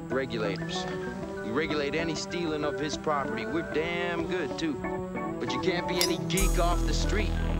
Regulators. We regulate any stealing of his property. We're damn good, too. But you can't be any geek off the street.